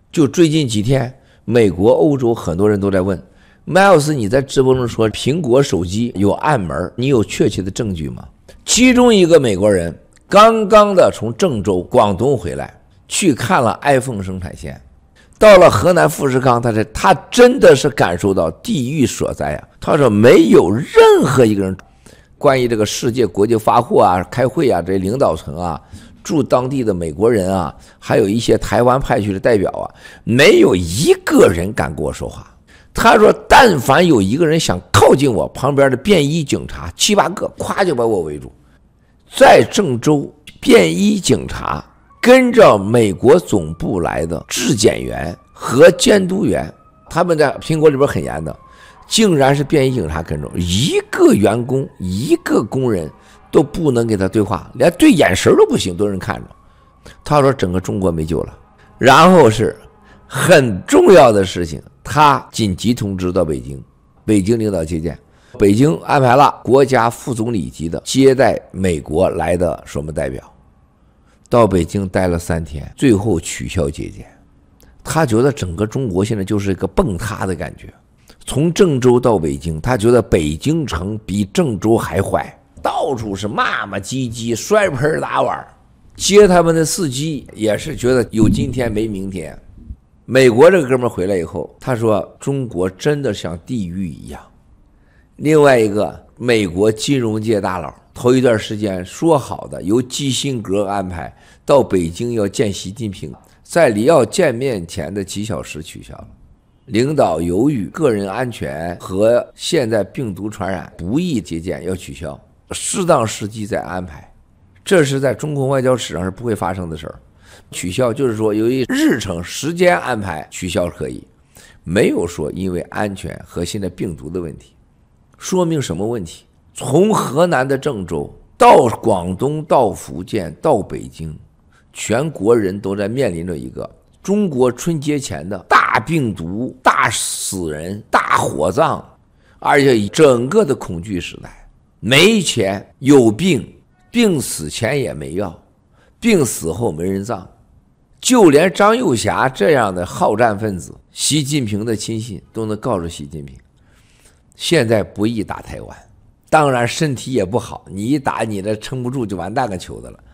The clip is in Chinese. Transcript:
就最近几天，美国、欧洲很多人都在问，Miles，你在直播中说苹果手机有暗门，你有确切的证据吗？其中一个美国人刚刚的从郑州、广东回来，去看了 iPhone 生产线，到了河南富士康，他真的是感受到地狱所在啊！他说没有任何一个人关于这个世界国际发货啊、开会啊，这领导层啊。驻当地的美国人啊，还有一些台湾派去的代表啊，没有一个人敢跟我说话。他说，但凡有一个人想靠近我旁边的便衣警察，7、8个，咵就把我围住。在郑州，便衣警察跟着美国总部来的质检员和监督员，他们在苹果里边很严的，竟然是便衣警察跟着，一个员工、一个工人都不能给他对话，连对眼神都不行，都有人看着。他说整个中国没救了。然后是很重要的事情，他紧急通知到北京，北京领导接见，北京安排了国家副总理级的接待美国来的什么代表，到北京待了3天，最后取消接见。他觉得整个中国现在就是一个崩塌的感觉。从郑州到北京，他觉得北京城比郑州还坏。到处是骂骂唧唧、摔盆打碗，接他们的司机也是觉得有今天没明天。美国这个哥们回来以后，他说中国真的像地狱一样。另外一个美国金融界大佬，头一段时间说好的由基辛格安排到北京要见习近平，在里奥见面前的几小时取消了。领导由于个人安全和现在病毒传染不宜接见，要取消。适当时机再安排，这是在中国外交史上是不会发生的事儿。取消就是说由于日程时间安排取消可以，没有说因为安全和现在病毒的问题。说明什么问题？从河南的郑州到广东到福建到北京，全国人都在面临着一个中国春节前的大病毒、大死人、大火葬，而且整个的恐惧时代。没钱有病，病死前也没药，病死后没人葬，就连张幼霞这样的好战分子，习近平的亲信都能告诉习近平，现在不宜打台湾。当然身体也不好，你一打你这撑不住就完蛋个球的了。